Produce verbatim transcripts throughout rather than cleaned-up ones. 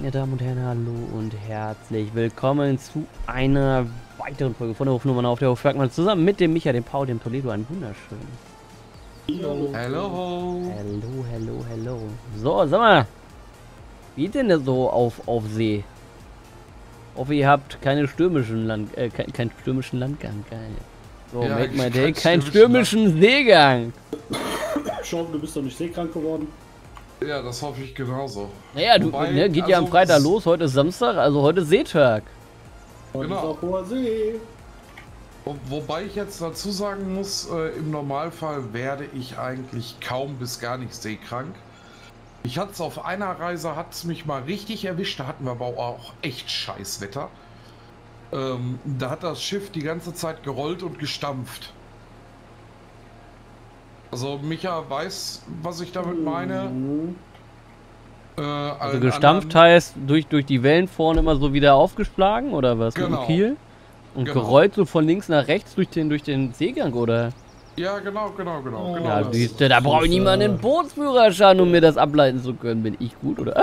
meine Damen und Herren, hallo und herzlich willkommen zu einer weiteren Folge von der Hofnummern auf der Hofbergmann zusammen mit dem Micha, dem Paul, dem Toledo, einen wunderschönen. Hallo. Hallo. Hallo, hallo, hallo. So, sag mal, wie ist denn das so auf, auf See? Ich hoffe, ihr habt keine stürmischen Land, äh, keinen kein stürmischen Landgang, geil. So, ja, make my day, keinen stürmischen Seegang. Ich hoffe, du bist doch nicht seekrank geworden. Ja, das hoffe ich genauso. Naja, du, Wobei, ne, geht also, ja am Freitag los, heute ist Samstag, also heute ist Seetag. Heute genau. ist auch hoher See. Wo, wobei ich jetzt dazu sagen muss, äh, im Normalfall werde ich eigentlich kaum bis gar nicht seekrank. Ich hatte es auf einer Reise, hat es mich mal richtig erwischt, da hatten wir aber auch echt scheiß Wetter. Ähm, da hat das Schiff die ganze Zeit gerollt und gestampft. Also Micha weiß, was ich damit meine. Mhm. Äh, Also gestampft heißt durch, durch die Wellen vorne immer so wieder aufgeschlagen oder was? Genau. Mit dem Kiel? Und Genau. gerollt so von links nach rechts durch den, durch den Seegang, oder? Ja, genau, genau, genau. Oh. genau Ja, das. siehst du, da brauche ich nicht mal einen Bootsführerschein, um mir das ableiten zu können. Bin ich gut, oder?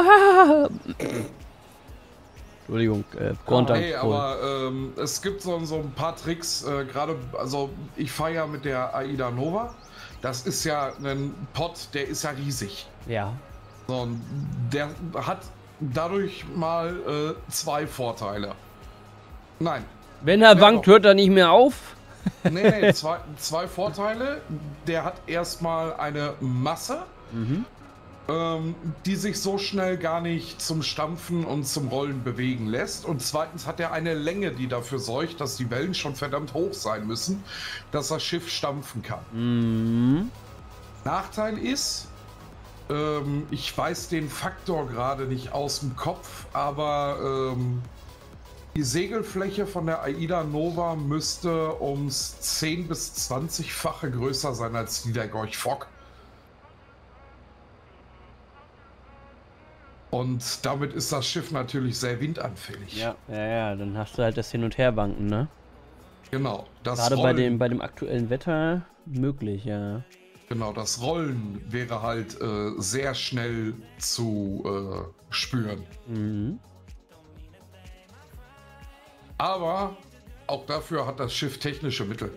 Entschuldigung, äh, Konter. Hey, aber ähm, es gibt so, so ein paar Tricks, äh, gerade, also ich fahre ja mit der Aida Nova. Das ist ja ein Pod, der ist ja riesig. Ja. So, und der hat dadurch mal äh, zwei Vorteile. Nein. Wenn er Ja, wankt, doch. hört er nicht mehr auf. Nee, nee, zwei, zwei Vorteile. Der hat erstmal eine Masse, Mhm. ähm, die sich so schnell gar nicht zum Stampfen und zum Rollen bewegen lässt. Und zweitens hat er eine Länge, die dafür sorgt, dass die Wellen schon verdammt hoch sein müssen, dass das Schiff stampfen kann. Mhm. Nachteil ist, ähm, ich weiß den Faktor gerade nicht aus dem Kopf, aber ähm, die Segelfläche von der Aida Nova müsste ums zehn bis zwanzig-fache größer sein als die der Gorch Fock. Und damit ist das Schiff natürlich sehr windanfällig. Ja, ja, ja, dann hast du halt das Hin- und Herwanken, ne? Genau. Das Gerade bei Rollen, dem, bei dem aktuellen Wetter möglich, ja. genau, das Rollen wäre halt äh, sehr schnell zu äh, spüren. Mhm. Aber auch dafür hat das Schiff technische Mittel.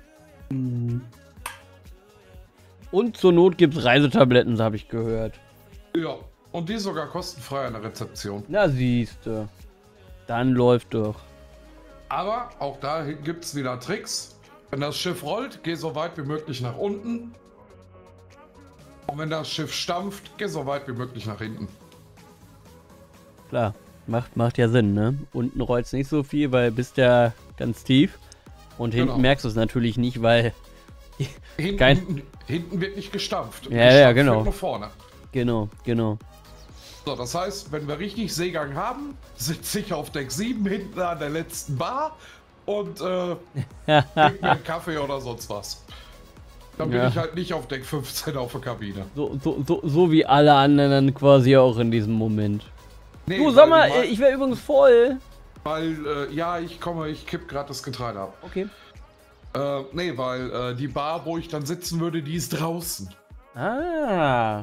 Und zur Not gibt's Reisetabletten, habe ich gehört. Ja, und die sogar kostenfrei an der Rezeption. Na siehste. Dann läuft doch. Aber auch da gibt es wieder Tricks. Wenn das Schiff rollt, geh so weit wie möglich nach unten. Und wenn das Schiff stampft, geh so weit wie möglich nach hinten. Klar, macht, macht ja Sinn, ne? Unten rollt's nicht so viel, weil bist ja ganz tief. Und hinten Genau. merkst du es natürlich nicht, weil... Hinten, Kein- hinten, hinten wird nicht gestampft. Ja, ja, Gestampft genau. wird nur vorne. Genau, genau. So, das heißt, wenn wir richtig Seegang haben, sitze ich auf Deck sieben hinten an der letzten Bar und äh, trink mir einen Kaffee oder sonst was. Dann bin Ja. ich halt nicht auf Deck fünfzehn auf der Kabine. So, so, so, so wie alle anderen dann quasi auch in diesem Moment. Nee, Du, weil sag mal, die mei- ich wäre übrigens voll. Weil, äh, ja, ich komme, ich kipp gerade das Getreide ab. Okay. Äh, nee, weil äh, die Bar, wo ich dann sitzen würde, die ist draußen. Ah.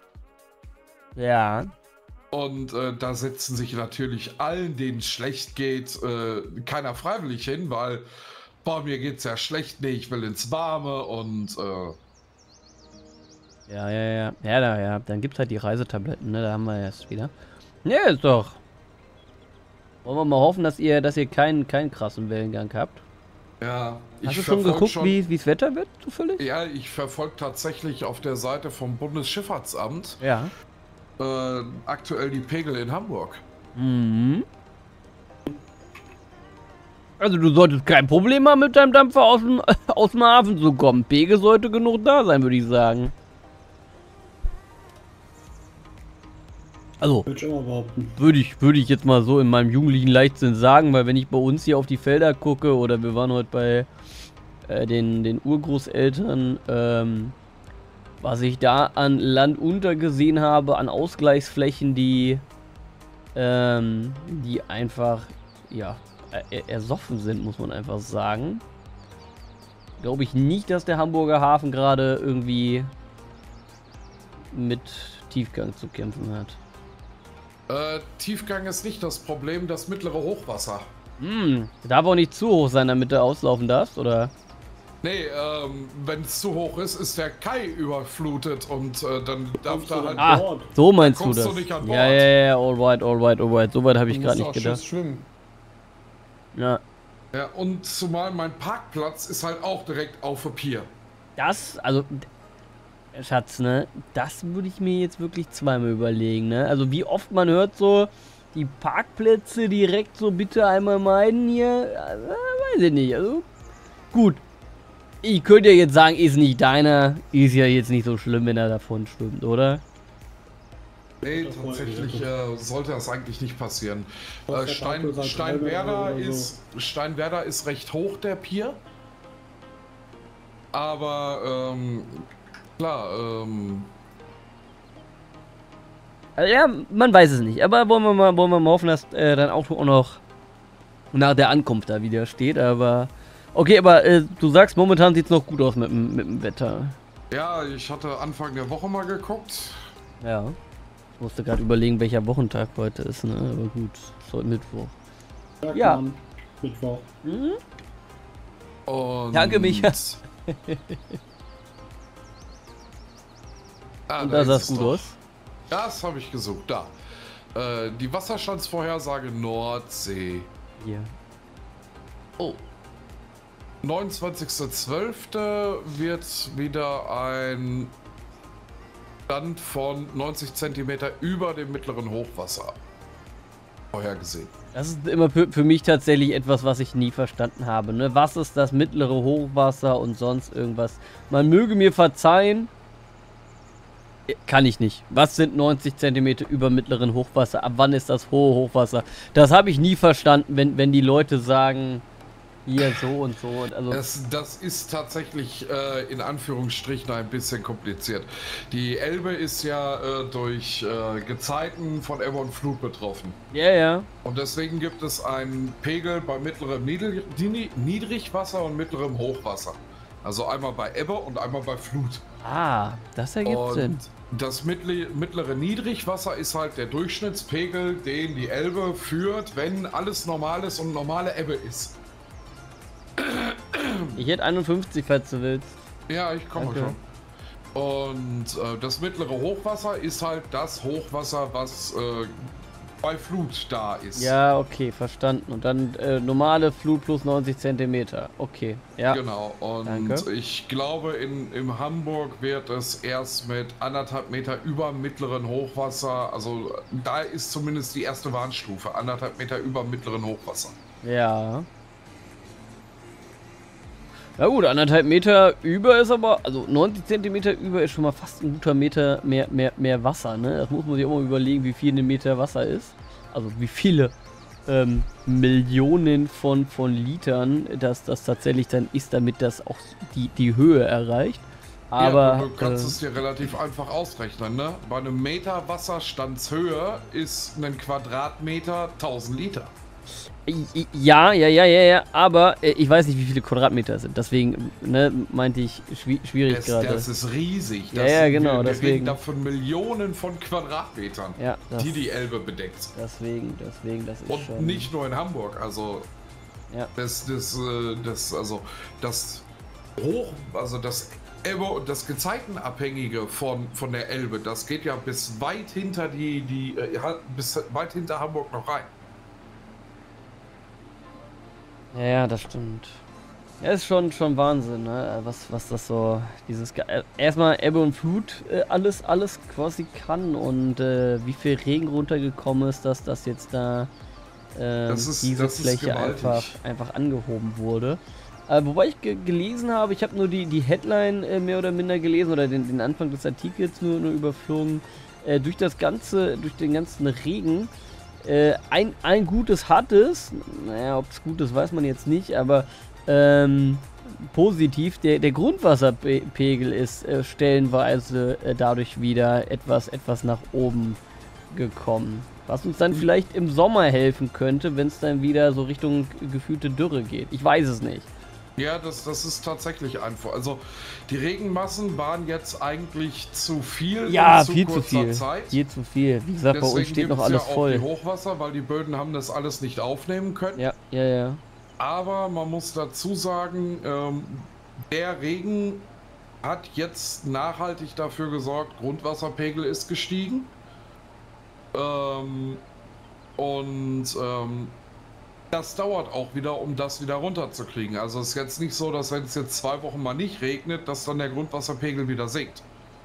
Ja. Und äh, da setzen sich natürlich allen, denen es schlecht geht, äh, keiner freiwillig hin, weil, boah, mir geht's ja schlecht, nee, ich will ins Warme und, äh, Ja, ja, ja. Ja, da, ja. Dann gibt's halt die Reisetabletten, ne? Da haben wir erst wieder. Ne, ist doch. Wollen wir mal hoffen, dass ihr, dass ihr keinen, keinen krassen Wellengang habt. ja. Hast ich du schon verfolg geguckt, schon- wie es Wetter wird, zufällig? Ja, ich verfolge tatsächlich auf der Seite vom Bundesschifffahrtsamt Ja. äh, aktuell die Pegel in Hamburg. Mhm. Also du solltest kein Problem haben, mit deinem Dampfer aus dem, aus dem Hafen zu kommen. Pegel sollte genug da sein, würde ich sagen. Also, Würde ich immer behaupten. würde ich, würde ich jetzt mal so in meinem jugendlichen Leichtsinn sagen, weil wenn ich bei uns hier auf die Felder gucke oder wir waren heute bei äh, den, den Urgroßeltern, ähm, was ich da an Land unter gesehen habe, an Ausgleichsflächen, die, ähm, die einfach, ja, er ersoffen sind, muss man einfach sagen. Glaube ich nicht, dass der Hamburger Hafen gerade irgendwie mit Tiefgang zu kämpfen hat. Äh, Tiefgang ist nicht das Problem, das mittlere Hochwasser. Hm, darf auch nicht zu hoch sein, damit du auslaufen darfst, oder? Nee, ähm, wenn es zu hoch ist, ist der Kai überflutet und äh, dann darf Kommst da du halt... dann- Ah, Bord. so meinst du kommst das. du nicht an Ja, Bord. ja, ja, alright, alright, alright. So weit habe ich Du gerade musst nicht auch gedacht. Schiff schwimmen. Ja. Ja, und zumal mein Parkplatz ist halt auch direkt auf der Pier. Das, also, Schatz, ne, das würde ich mir jetzt wirklich zweimal überlegen, ne? Also, wie oft man hört so, die Parkplätze direkt so bitte einmal meiden hier, äh, weiß ich nicht, also, gut. Ich könnte ja jetzt sagen, ist nicht deiner, ist ja jetzt nicht so schlimm, wenn er davon schwimmt, oder? Nee, Das wollte ich tatsächlich äh, sollte das eigentlich nicht passieren. Was Äh, der Stein, Parkplatz sagt, Steinwerder oder so. ist Steinwerder ist recht hoch, der Pier. Aber ähm, klar, ähm, Also, ja, man weiß es nicht, aber wollen wir mal, wollen wir mal hoffen, dass äh, dein Auto auch noch nach der Ankunft da wieder steht, aber... Okay, aber äh, du sagst, momentan sieht es noch gut aus mit, dem- mit dem Wetter. ja, ich hatte Anfang der Woche mal geguckt. Ja. Ich musste gerade überlegen, welcher Wochentag heute ist, ne? Aber gut, ist heute Mittwoch. Sagt Ja. man, Mittwoch. Mhm. Und Danke, Micha. ah, Und da sah ist es gut doch. aus. Das habe ich gesucht, da. Äh, die Wasserstandsvorhersage Nordsee. Hier. Oh. neunundzwanzigster zwölfter wird wieder ein Stand von neunzig Zentimeter über dem mittleren Hochwasser vorhergesehen. Das ist immer für, für mich tatsächlich etwas, was ich nie verstanden habe. Ne? Was ist das mittlere Hochwasser und sonst irgendwas? Man möge mir verzeihen. Kann ich nicht. Was sind neunzig Zentimeter über mittleren Hochwasser? Ab wann ist das hohe Hochwasser? Das habe ich nie verstanden, wenn, wenn die Leute sagen, hier so und so. Und also Das, das ist tatsächlich äh, in Anführungsstrichen ein bisschen kompliziert. Die Elbe ist ja äh, durch äh, Gezeiten von Ebbe und Flut betroffen. ja, ja. Und deswegen gibt es einen Pegel bei mittlerem Niedrig Niedrigwasser und mittlerem Hochwasser. Also einmal bei Ebbe und einmal bei Flut. Ah, das ergibt Und Sinn. das mittli- mittlere Niedrigwasser ist halt der Durchschnittspegel, den die Elbe führt, wenn alles normal ist und normale Ebbe ist. Ich hätte einundfünfzig, falls du willst. Ja, ich komme Danke. schon. Und äh, das mittlere Hochwasser ist halt das Hochwasser, was äh, bei Flut da ist. Ja, okay, verstanden. Und dann äh, normale Flut plus neunzig Zentimeter. Okay, ja. Genau, und Danke. ich glaube, in, in Hamburg wird es erst mit anderthalb Meter über mittleren Hochwasser, also da ist zumindest die erste Warnstufe, anderthalb Meter über mittleren Hochwasser. Ja. Na gut, anderthalb Meter über ist aber, also neunzig Zentimeter über ist schon mal fast ein guter Meter mehr, mehr, mehr Wasser, ne? Das muss man sich auch mal überlegen, wie viel ein Meter Wasser ist. Also wie viele ähm, Millionen von, von Litern das, das tatsächlich dann ist, damit das auch die, die Höhe erreicht. Aber ja, du kannst äh, es dir relativ einfach ausrechnen, ne? Bei einem Meter Wasserstandshöhe ist ein Quadratmeter tausend Liter. ja, ja, ja, ja, ja, aber äh, ich weiß nicht, wie viele Quadratmeter es sind. Deswegen, ne, meinte ich, schwi schwierig Das, gerade. das ist riesig. Ja, Das ja, sind- genau, Wir, wir deswegen. reden da von Millionen von Quadratmetern, Ja, das, die die Elbe bedeckt. deswegen, deswegen, das ist Und schon... nicht nur in Hamburg, also Ja. das, das, äh, das, also das Hoch, also das Elbe und das Gezeitenabhängige von, von der Elbe, das geht ja bis weit hinter die, die äh, ha- bis weit hinter Hamburg noch rein. Ja, ja, das stimmt. Ja, ist schon, schon Wahnsinn, ne? Was, was das so, dieses, Ge- äh, erstmal Ebbe und Flut, äh, alles, alles quasi kann und äh, wie viel Regen runtergekommen ist, dass das jetzt da ähm, Das ist- diese das ist Fläche gewaltig. einfach, einfach angehoben wurde. Äh, wobei ich ge gelesen habe, ich habe nur die, die Headline äh, mehr oder minder gelesen oder den, den Anfang des Artikels nur, nur überflogen. Äh, durch das ganze, durch den ganzen Regen, äh, ein, ein gutes hat es, naja, ob es gut ist, weiß man jetzt nicht, aber ähm, positiv, der, der Grundwasserpegel ist äh, stellenweise äh, dadurch wieder etwas, etwas nach oben gekommen. Was uns dann vielleicht im Sommer helfen könnte, wenn es dann wieder so Richtung gefühlte Dürre geht. Ich weiß es nicht. Ja, das, das ist tatsächlich einfach. Also die Regenmassen waren jetzt eigentlich zu viel Ja, in zu viel zu kurzer viel. Zeit. Viel zu viel. Wie gesagt, bei uns Deswegen steht noch gibt's alles ja auch voll. die Hochwasser, weil die Böden haben das alles nicht aufnehmen können. Ja, ja, ja. Aber man muss dazu sagen, ähm, der Regen hat jetzt nachhaltig dafür gesorgt, Grundwasserpegel ist gestiegen. Ähm, und ähm, das dauert auch wieder, um das wieder runterzukriegen. Also es ist jetzt nicht so, dass wenn es jetzt zwei Wochen mal nicht regnet, dass dann der Grundwasserpegel wieder sinkt.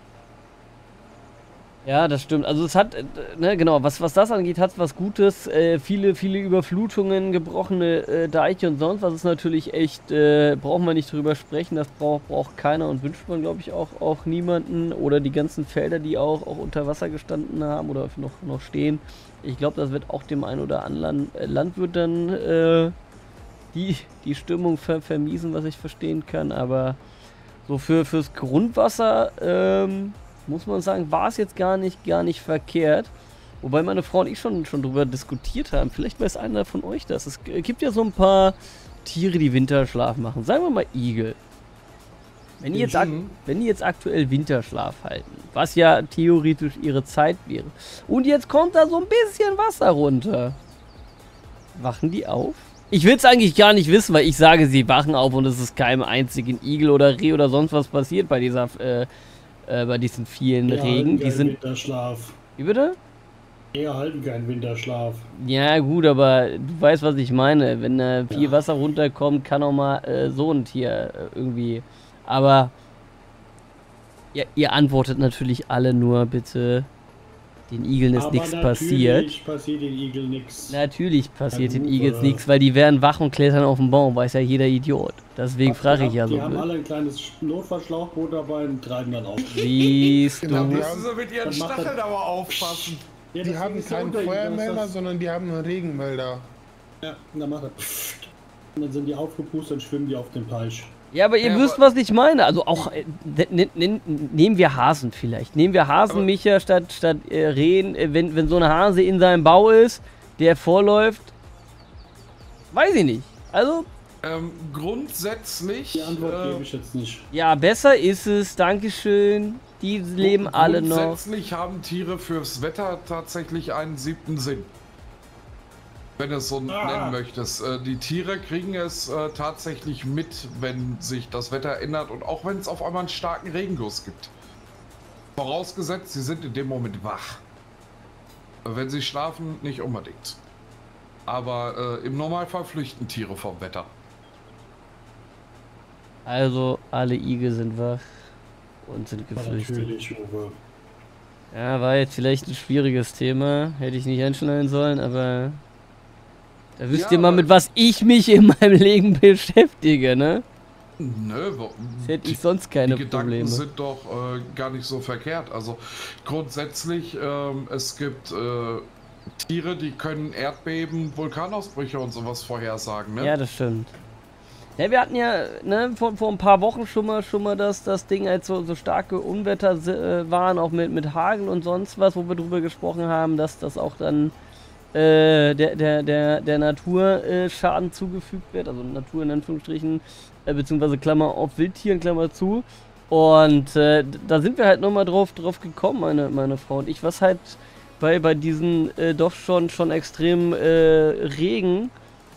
Ja, das stimmt. Also es hat, äh, ne, genau, was, was das angeht, hat es was Gutes. Äh, viele, viele Überflutungen, gebrochene äh, Deiche und sonst was ist natürlich echt, äh, brauchen wir nicht drüber sprechen. Das braucht, braucht keiner und wünscht man, glaube ich, auch, auch niemanden. Oder die ganzen Felder, die auch, auch unter Wasser gestanden haben oder noch, noch stehen. Ich glaube, das wird auch dem einen oder anderen äh, Landwirt dann äh, die, die Stimmung ver vermiesen, was ich verstehen kann. Aber so für, fürs Grundwasser, ähm, muss man sagen, war es jetzt gar nicht, gar nicht verkehrt. Wobei meine Frau und ich schon, schon drüber diskutiert haben. Vielleicht weiß einer von euch das. Es gibt ja so ein paar Tiere, die Winterschlaf machen. Sagen wir mal Igel. Wenn die jetzt, ak wenn die jetzt aktuell Winterschlaf halten, was ja theoretisch ihre Zeit wäre, und jetzt kommt da so ein bisschen Wasser runter, wachen die auf? Ich will es eigentlich gar nicht wissen, weil ich sage, sie wachen auf und es ist keinem einzigen Igel oder Reh oder sonst was passiert bei dieser... Äh, Äh, bei diesen vielen Wir Regen, halten die keinen sind... Winterschlaf. Wie bitte? Wir erhalten keinen Winterschlaf. Ja gut, aber du weißt, was ich meine. Wenn äh, viel Ja. Wasser runterkommt, kann auch mal äh, so ein Tier äh, irgendwie... Aber... Ja, ihr antwortet natürlich alle nur, bitte... Den Igeln ist Aber nichts natürlich passiert. passiert den Igel nichts. Natürlich passiert Ja, den gut, Igels äh, nichts, weil die werden wach und klettern auf den Baum, weiß ja jeder Idiot. Deswegen frage ich ja so. Die haben Ne? alle ein kleines Notfallschlauchboot dabei und treiben dann auf. Siehst Genau, du... die Müssen haben, sie mit ihren Dann macht Stacheln er- aber aufpassen. Ja, die deswegen haben ist ja keinen unter ihnen, dass Feuermelder, das- sondern die haben nur Regenmelder. Ja, und dann macht er pfft. Und dann sind die aufgepustet und schwimmen die auf dem Teich. Ja, aber ihr Ja, wisst, aber- was ich meine. Also auch, äh, ne, ne, nehmen wir Hasen vielleicht. Nehmen wir Hasenmicher statt, statt äh, Rehen. Äh, wenn, wenn so ein Hase in seinem Bau ist, der vorläuft, weiß ich nicht. Also, Ähm, grundsätzlich... Die Antwort äh, gebe ich jetzt nicht. ja, besser ist es. Dankeschön. Die leben alle noch. Grundsätzlich haben Tiere fürs Wetter tatsächlich einen siebten Sinn. Wenn du es so Ah. nennen möchtest. Äh, die Tiere kriegen es äh, tatsächlich mit, wenn sich das Wetter ändert und auch wenn es auf einmal einen starken Regenguss gibt. Vorausgesetzt, sie sind in dem Moment wach. Äh, Wenn sie schlafen, nicht unbedingt. Aber äh, im Normalfall flüchten Tiere vom Wetter. Also, alle Igel sind wach und sind Aber geflüchtet. natürlich, Uwe. Ja, war jetzt vielleicht ein schwieriges Thema. Hätte ich nicht einschneiden sollen, aber... Da wisst Ja, ihr mal, aber- mit was ich mich in meinem Leben beschäftige, ne? Nö, wo, Das hätte ich sonst keine die Gedanken Probleme. sind doch äh, gar nicht so verkehrt. Also grundsätzlich, ähm, es gibt äh, Tiere, die können Erdbeben, Vulkanausbrüche und sowas vorhersagen. Ne? Ja, das stimmt. Ja, wir hatten ja ne, vor, vor ein paar Wochen schon mal, schon mal das, das Ding, als so, so starke Unwetter äh, waren, auch mit, mit Hagel und sonst was, wo wir drüber gesprochen haben, dass das auch dann äh, der, der, der, der Natur äh, Schaden zugefügt wird, also Natur in Anführungsstrichen, äh, beziehungsweise Klammer auf Wildtieren, Klammer zu. Und äh, da sind wir halt nochmal drauf, drauf gekommen, meine, meine Frau und ich, was halt bei, bei diesen äh, doch schon, schon extrem äh, Regen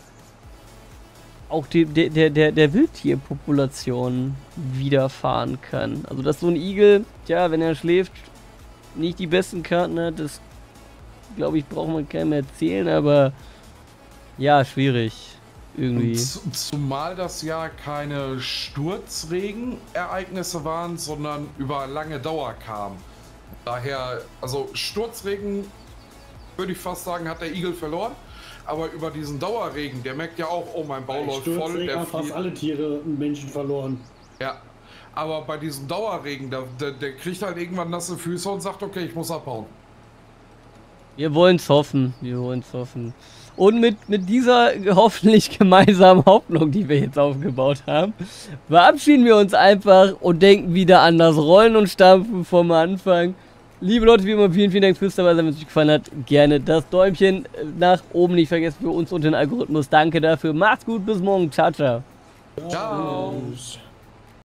auch die, der, der, der, der Wildtierpopulation widerfahren kann. Also dass so ein Igel, tja, wenn er schläft, nicht die besten Karten hat, das glaube ich, braucht man keinem erzählen, aber ja, schwierig. Irgendwie. Z- Zumal das ja keine Sturzregenereignisse waren, sondern über lange Dauer kamen. Daher, also Sturzregen, würde ich fast sagen, hat der Igel verloren. Aber über diesen Dauerregen, der merkt ja auch, oh, mein Bau läuft voll. Sturzregen Der haben fast flieht. alle Tiere und Menschen verloren. Ja, aber bei diesem Dauerregen, der, der, der kriegt halt irgendwann nasse Füße und sagt, okay, ich muss abhauen. Wir wollen's hoffen, wir wollen's hoffen. Und mit, mit dieser hoffentlich gemeinsamen Hoffnung, die wir jetzt aufgebaut haben, verabschieden wir uns einfach und denken wieder an das Rollen und Stampfen vom Anfang. Liebe Leute, wie immer, vielen, vielen Dank fürs dabei sein. Wenn es euch gefallen hat, gerne das Däumchen nach oben nicht vergessen für uns und den Algorithmus. Danke dafür. Macht's gut, bis morgen. Ciao, ciao. Ciao. Tschüss.